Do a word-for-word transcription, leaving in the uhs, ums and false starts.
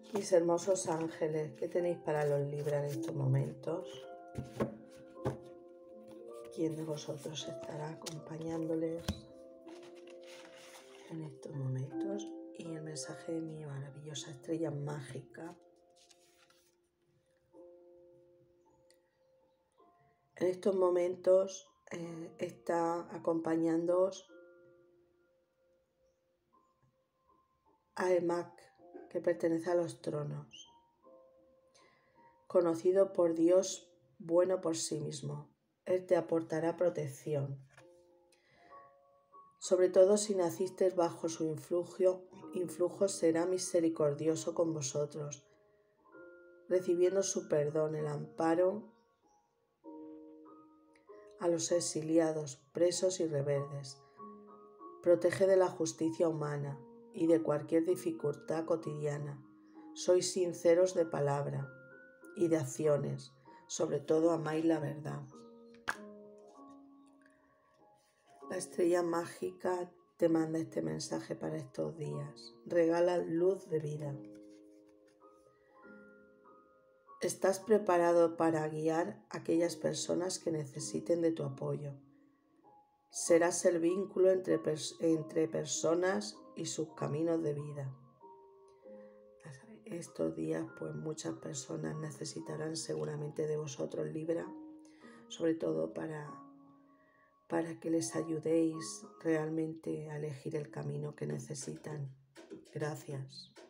Mis hermosos ángeles, ¿qué tenéis para los Libra en estos momentos? ¿Quién de vosotros estará acompañándoles en estos momentos? Y el mensaje de mi maravillosa estrella mágica. En estos momentos eh, está acompañándoos Aemak, que pertenece a los tronos, conocido por Dios bueno por sí mismo. Él te aportará protección, sobre todo si nacisteis bajo su influjo, influjo será misericordioso con vosotros, recibiendo su perdón, el amparo a los exiliados, presos y rebeldes. Protege de la justicia humana y de cualquier dificultad cotidiana. Sois sinceros de palabra y de acciones, sobre todo amáis la verdad. La estrella mágica te manda este mensaje para estos días. Regala luz de vida. Estás preparado para guiar a aquellas personas que necesiten de tu apoyo. Serás el vínculo entre, pers entre personas y sus caminos de vida. Estos días, pues muchas personas necesitarán seguramente de vosotros, Libra, sobre todo para, para que les ayudéis realmente a elegir el camino que necesitan. Gracias.